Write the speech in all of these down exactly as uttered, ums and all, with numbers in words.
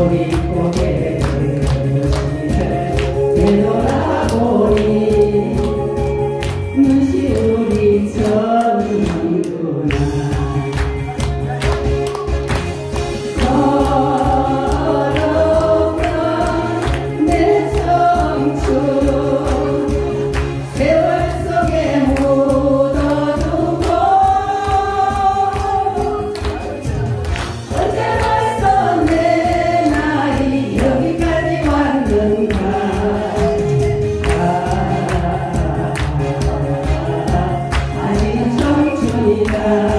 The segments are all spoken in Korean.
우리 고개를 되돌아보니 눈시 우리 젊은구나. 서럽던 내 청춘 세월 속에 묻어두고 언제 벌써 내 나이 여기까지 왔는가. 아직은 청춘이다.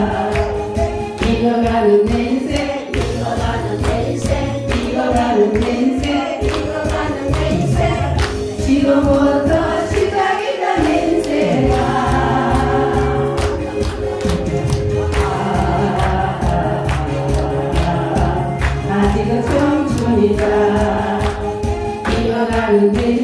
익어가는 내 인생 익어가는 내 인생 익어가는 내 인생 익어가는 내 인생 지금부터 시작이다 내 인생아. 아직은 청춘이다. 익어가는 내